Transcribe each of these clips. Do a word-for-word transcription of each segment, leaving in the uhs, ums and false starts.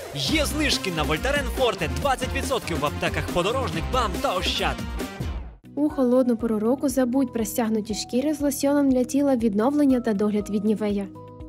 Є знижки на Вольтарен Форте двадцять відсотків в аптеках Подорожник, БАМ та Ощад. У холодну пору року забудь про стягнуті шкіри з лосьоном для тіла, відновлення та догляд від Нівея.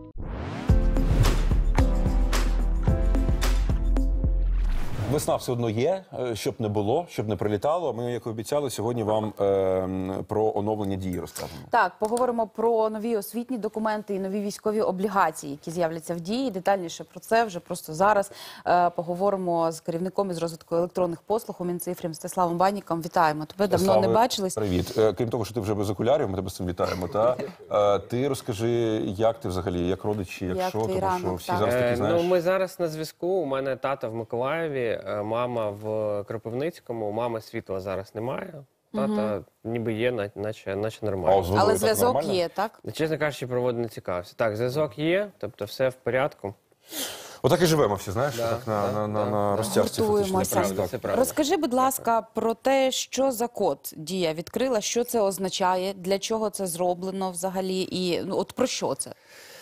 Весна все одно є, щоб не було, щоб не прилітало. Ми, як і обіцяли, сьогодні вам е, про оновлення дії розкажемо. Так, поговоримо про нові освітні документи і нові військові облігації, які з'являться в дії. Детальніше про це вже просто зараз е, поговоримо з керівником із розвитку електронних послуг у Мінцифрі Мстиславом Баніком. Вітаємо тебе, давно Слава, не бачились. Привіт. Е, крім того, що ти вже без окулярів, ми тебе з цим вітаємо. Та? Е, ти розкажи, як ти взагалі, як родичі, як, Як що, твій тому ранок, що всі так. зараз такі, Е, знаєш. Ну, ми зараз на зв'язку. У мене тато в Миколаєві, е, мама в Кропивницькому. Мами світла зараз немає. Тата ніби є, на- наче, наче А, нормально. з водою Але так зв'язок нормально? є, так? Чесно кажучи, проводу не цікавився. Так, зв'язок є, тобто все в порядку. Отак і живемо всі, знаєш, Да, так на, да, на, на, да, на да. розтяжці Гуртуємося. фактично. Це правда, це правда. Розкажи, будь ласка, про те, що за код Дія відкрила, що це означає, для чого це зроблено взагалі, і ну, от про що це?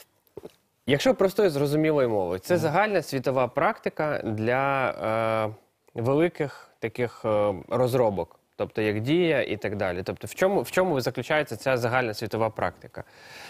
Якщо простою зрозумілою мовою, це загальна світова практика для е, великих таких е, розробок, тобто як Дія і так далі. Тобто в чому, в чому заключається ця загальна світова практика?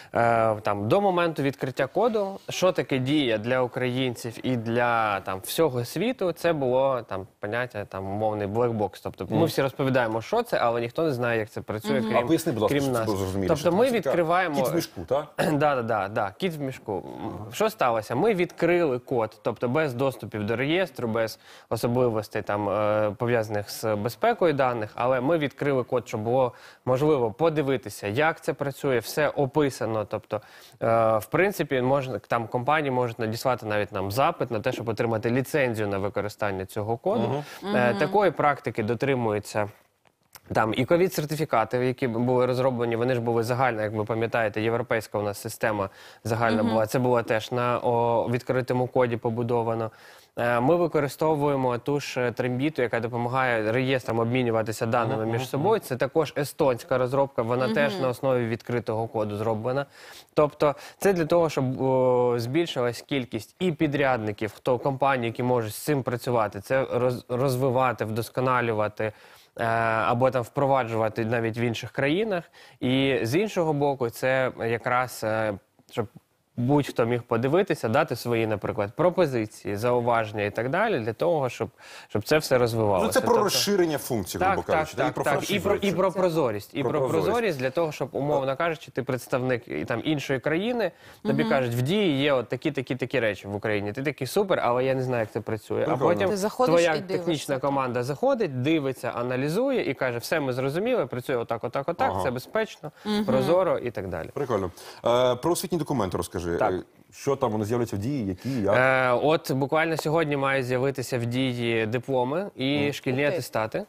Е, там, до моменту відкриття коду, що таке Дія для українців і для там, всього світу, це було там, поняття там, умовний блекбокс. Тобто ми всі розповідаємо, що це, але ніхто не знає, як це працює, крім, А поясни, будь ласка, крім щоб це нас. було зрозуміліше. Тобто ми Це відкриваємо... Кіт в мішку, так? Да, да, да, да, кіт в мішку. Що сталося? Ми відкрили код, тобто без доступів до реєстру, без особливостей там е, пов'язаних з безпекою даних, але ми відкрили код, щоб було можливо подивитися, як це працює, все описано. Тобто, е, в принципі, можна там компанії можуть надіслати навіть нам запит на те, щоб отримати ліцензію на використання цього коду. Е, такої практики дотримуються. Там і ковід-сертифікати, які були розроблені, вони ж були загальна, як ви пам'ятаєте, європейська у нас система загальна була. Це було теж на о, відкритому коді побудовано. Е, Ми використовуємо ту ж трембіту, яка допомагає реєстрам обмінюватися даними між собою. Це також естонська розробка, вона теж на основі відкритого коду зроблена. Тобто це для того, щоб о, збільшилась кількість і підрядників, хто компаній, які можуть з цим працювати, це роз, розвивати, вдосконалювати, або там впроваджувати навіть в інших країнах. І з іншого боку, це якраз, щоб будь-хто міг подивитися, дати свої, наприклад, пропозиції, зауваження і так далі, для того, щоб, щоб це все розвивалося. Ну, це про Тобто- розширення функцій, грубо так, кажучи. так, і про так, так. І, про, і про прозорість. І Про про, прозорість. прозорість для того, щоб, умовно кажучи, ти представник і, там, іншої країни, тобі кажуть, в Дії є от такі, такі, такі речі в Україні. Ти такий супер, але я не знаю, як це працює. Прикольно. А потім Ти заходиш твоя і дивишся, технічна так. команда заходить, дивиться, аналізує і каже, все, ми зрозуміли, працює отак, отак, отак, Ага. це безпечно, прозоро і так далі. Прикольно. Е, про освітні документи розкажи. Так. Е, Що там, вони з'являться в дії, які, як? Е, от буквально сьогодні мають з'явитися в Дії дипломи і шкільні Окей. атестати.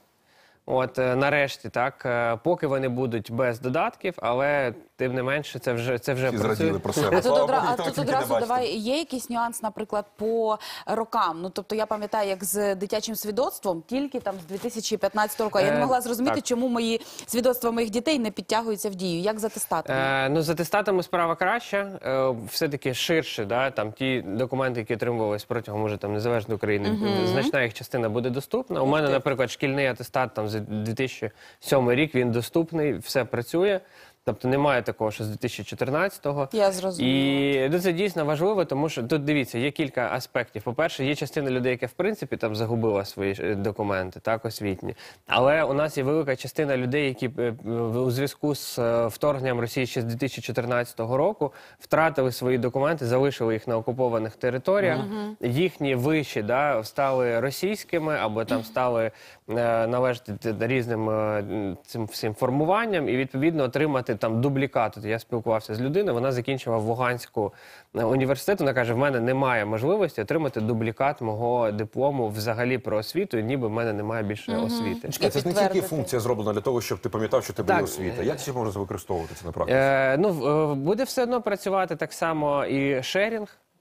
От е, нарешті, так, е, поки вони будуть без додатків, але тим не менше це вже це вже Всі працює. зраділи про себе. А тут, Слава одра... Богу, а ніхто тут тільки не одразу бачить. давай, є якийсь нюанс, наприклад, по рокам? Ну, тобто я пам'ятаю, як з дитячим свідоцтвом, тільки там з дві тисячі п'ятнадцятого року. Я не Е, могла зрозуміти, так. чому мої свідоцтва моїх дітей не підтягуються в Дію. Як з атестатами? Е, ну, з атестатами справа краща, е, все-таки ширше, да, там ті документи, які отримувалися протягом уже там незалежної України, значна їх частина буде доступна. У мене, наприклад, шкільний атестат там за дві тисячі сьомий рік, він доступний, все працює. Тобто немає такого, що з дві тисячі чотирнадцятого. Я зрозуміла. І ну, це дійсно важливо, тому що тут, дивіться, є кілька аспектів. По-перше, є частина людей, яка в принципі там загубила свої е, документи, так, освітні. Але у нас є велика частина людей, які е, у зв'язку з е, вторгненням Росії ще з дві тисячі чотирнадцятого року втратили свої документи, залишили їх на окупованих територіях. Їхні виші, да, стали російськими або там стали е, належати різним е, цим всім формуванням і відповідно отримати там дублікат. От я спілкувався з людиною, вона закінчила в Луганську університет, вона каже, в мене немає можливості отримати дублікат мого диплому взагалі про освіту, ніби в мене немає більше освіти. Чекай, це ж не тільки підтвердити. функція зроблена для того, щоб ти пам'ятав, що ти була Так. освіта. Як це можна використовувати це на практиці? Е, ну, в- е, буде все одно працювати так само і шерінг.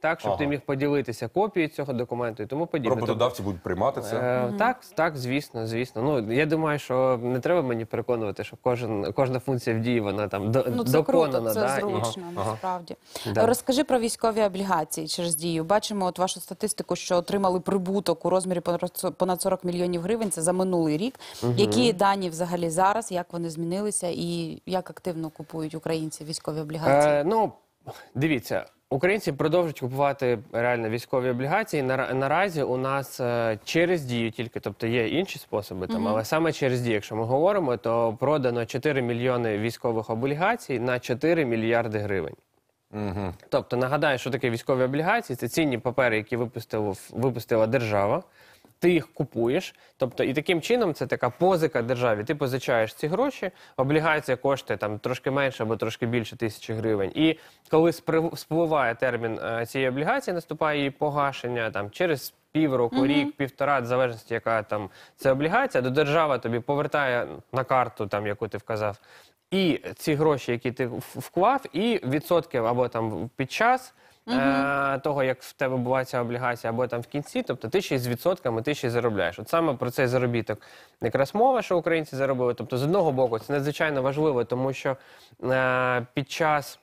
так, щоб ти Ага. міг поділитися копією цього документу і тому подібне. Роботодавці будуть приймати це. Е, Так, так, звісно, звісно. Ну я думаю, що не треба мені переконувати, що кожен кожна функція в дії вона там до, Ну, це доконана. круто, це да, і- зручно, Ага. насправді. Да. Розкажи про військові облігації через Дію. Бачимо от вашу статистику, що отримали прибуток у розмірі понад- понад сорок мільйонів гривень. Це за минулий рік. Які дані взагалі зараз, як вони змінилися і як активно купують українці військові облігації? Е, ну, дивіться, українці продовжують купувати реально військові облігації. Нара- Наразі у нас е, через Дію тільки, тобто є інші способи, там, але саме через Дію, якщо ми говоримо, то продано чотири мільйони військових облігацій на чотири мільярди гривень. Угу. Тобто, нагадаю, що таке військові облігації. Це цінні папери, які випустила, випустила держава. Ти їх купуєш, тобто і таким чином це така позика державі. Ти позичаєш ці гроші, облігація коштує там трошки менше або трошки більше тисячі гривень. І коли спри- спливає термін е, цієї облігації, наступає її погашення там через півроку, рік, півтора, в залежності, яка там це облігація, то держава тобі повертає на карту, там яку ти вказав, і ці гроші, які ти в- вклав, і відсотки або там під час. Е, того, як в тебе була ця облігація, або там в кінці, тобто ти ще й з відсотками ти ще й заробляєш. От саме про цей заробіток якраз мова, що українці заробили. Тобто, з одного боку, це надзвичайно важливо, тому що е, під час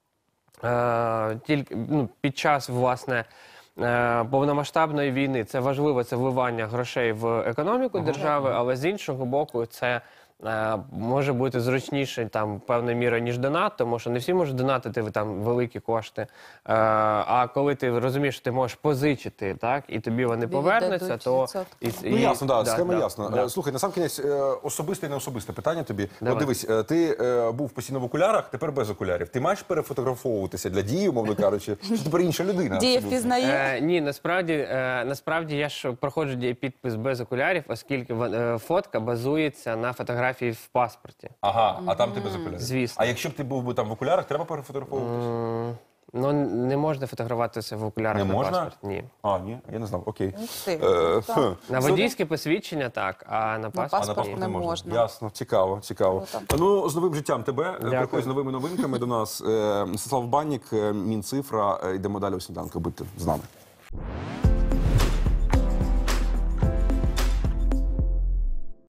е, тільки ну, під час власне. е, Повномасштабної війни це важливо, це вливання грошей в економіку держави, але з іншого боку, це е, може бути зручніше там певною мірою, ніж донат, тому що не всі можуть донатити там великі кошти. Е, а коли ти розумієш, що ти можеш позичити, так, і тобі вони Тобі повернуться, віддадуть то відсотки. і, Ну, ясно, да, схема да, ясна. да. Е, Слухай, на сам кінець, е, особисте і не особисте питання тобі. Давай. От дивись, е, ти е, був постійно в окулярах, тепер без окулярів. Ти маєш перефотографовуватися для Дії, умовно кажучи, чи тепер інша людина? Дія абсолютно? впізнає? Е, ні, насправді, е, насправді я ж проходжу дієпідпис без окулярів, оскільки в- е, фотка базується на фотографії в паспорті. Ага, а там ти без окулярів. Звісно. А якщо б ти був би там в окулярах, треба перефотографовуватися? М, Ну, не можна фотографуватися в окулярах Не на можна? паспорт. Ні. А, ні, я не знав, окей. Ух ти. Е, Так. хм. На водійське посвідчення так, а на паспорт, А на паспорт паспорт не не можна. можна. Ясно, цікаво, цікаво. Круто. Ну, з новим життям тебе. Е, Дякую. Приходь з новими новинками до нас. Е, Мстислав Баннік, е, Мінцифра. Е, Йдемо далі у сніданку. Будьте з нами.